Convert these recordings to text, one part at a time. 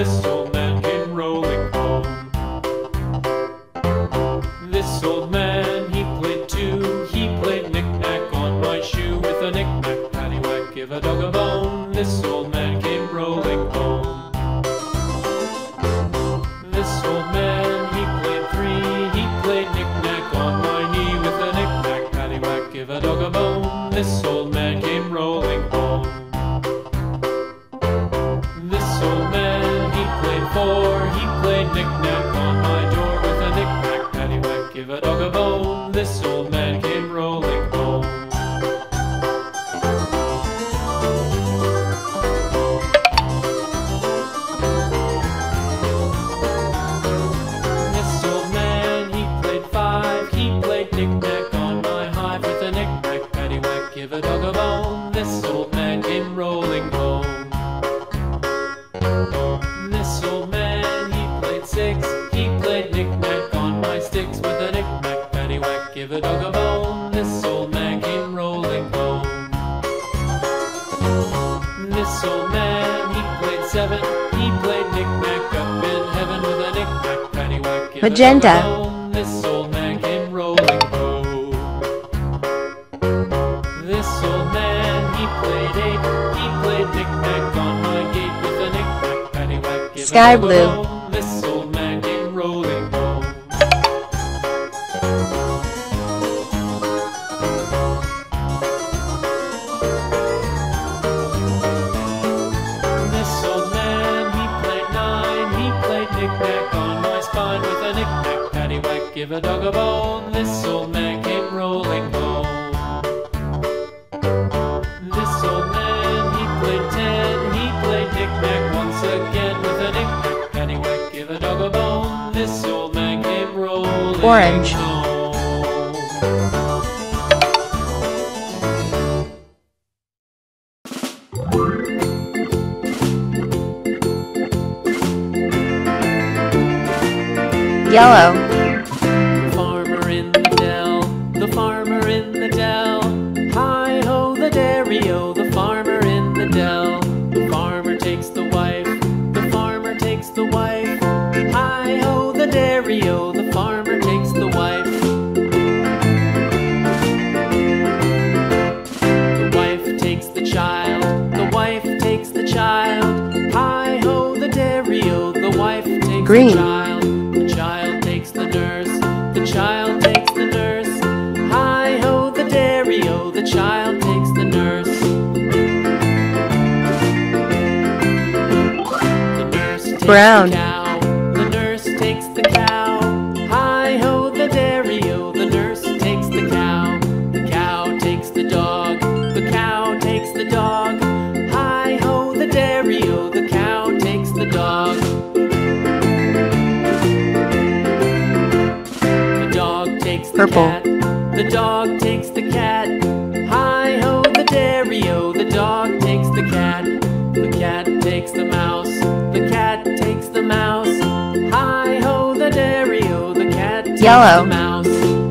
this old man came rolling home. This old man, he played too. He played knick-knack on my shoe. With a knick-knack, paddywhack, give a dog a bone. This old man came rolling home. This old man, he played three. He played knick-knack on my knee. With a knick-knack, paddywhack, give a dog a bone. This old man came rolling home. This old man, he played four. He played knick-knack on my door. With a knick-knack, paddywhack, give a dog a bone. This old man came rolling home. This old man, he played five. He played knick-knack on my hive. With a knick-knack, paddywhack, give a dog a bone. This old man came rolling home. This old man, he played six. He played knick-knack on my sticks. With a knick-knack, paddywhack, give a dog a bone. This old man came rolling home. This old man, he played seven. He played knick-knack up in heaven. With a knick-knack, paddywhack, give Magenta. a dog a bone. This old man came rolling home. This old man, he played eight. He played knick-knack on my gate. With a knick-knack, paddywhack, give Sky a dog a blue. bone. This old man came rolling home. This old man, he played nine. He played knick-knack on my spine. With a knick-knack, paddywhack, give a dog a bone. This old man came rolling home. This old man, he played ten. He played knick-knack once again. With a knick-knack, paddywhack, give a dog a bone. This old man came rolling Orange. home. Yellow. The farmer in the dell, the farmer in the dell. Hi-ho, the dairy-o, the farmer in the dell. The farmer takes the wife, the farmer takes the wife. Hi-ho, the dairy-o, the farmer takes the wife. The wife takes the child, the wife takes the child. Hi-ho, the dairy-o, the wife takes Green. the child. The child takes the nurse, the child takes the nurse. Hi-ho, the dairy-o, the child takes the nurse. The nurse takes Brown. the cow, the nurse takes the cow. Hi-ho, the dairy-o, the nurse takes the cow. The cow takes the dog, the cow takes the dog. Hi-ho, the dairy-o, the cow takes the dog. The dog takes the Purple. cat, the dog takes the cat. Hi-ho, the dairy-o, the dog takes the cat. The cat takes the mouse, the cat takes the mouse. Hi-ho, the dairy-o, the cat takes Yellow. the mouse.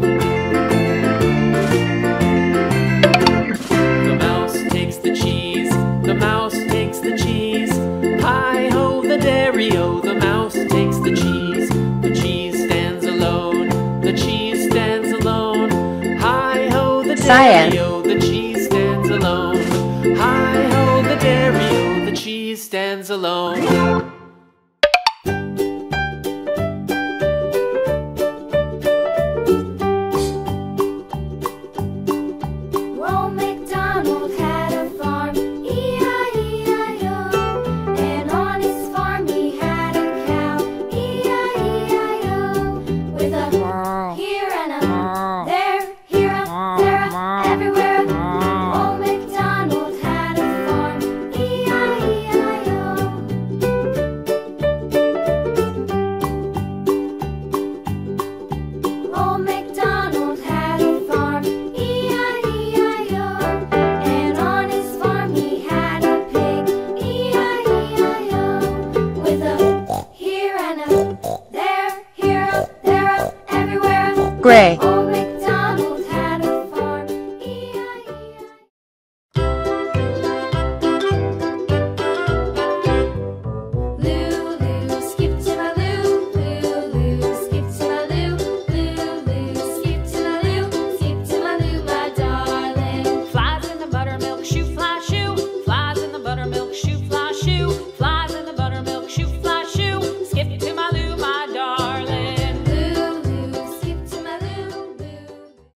The mouse takes the cheese, the mouse takes the cheese. Hi-ho, the dairy-o, the mouse takes the cheese. The cheese stands alone, the cheese stands alone. Hi-ho, the Cyan. dairy-o, the cheese stands alone. Hi-ho, the dairy-o, the cheese stands alone. Old MacDonald had a farm, E-I-E-I-O. And on his farm he had a cow, E-I-E-I-O. With a here and a there, here a, there a, everywhere. Old MacDonald had a farm, E-I-E-I-O. Old MacDonald had a farm, E-I-E-I-O. And on his farm he had a pig, E-I-E-I-O. With a here and a there, here a, there a, everywhere. Gray.